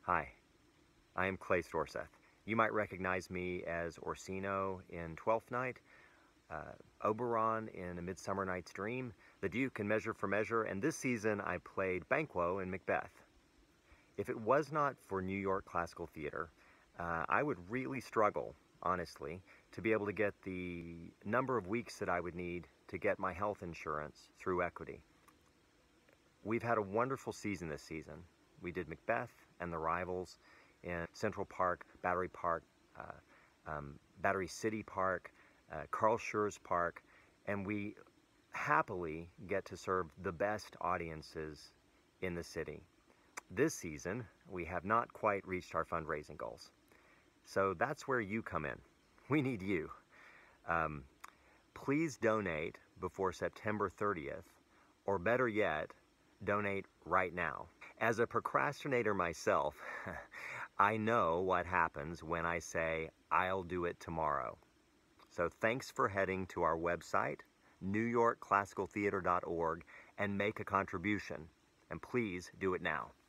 Hi, I am Clay Storseth. You might recognize me as Orsino in Twelfth Night, Oberon in A Midsummer Night's Dream, the Duke in Measure for Measure, and this season I played Banquo in Macbeth. If it was not for New York Classical Theater, I would really struggle, honestly, to be able to get the number of weeks that I would need to get my health insurance through Equity. We've had a wonderful season this season. We did Macbeth and The Rivals in Central Park, Battery Park, Battery City Park, Carl Schurz Park, and we happily get to serve the best audiences in the city. This season, we have not quite reached our fundraising goals. So that's where you come in. We need you. Please donate before September 30th, or better yet, donate right now. As a procrastinator myself, I know what happens when I say, I'll do it tomorrow. So thanks for heading to our website, newyorkclassicaltheater.org, and make a contribution. And please do it now.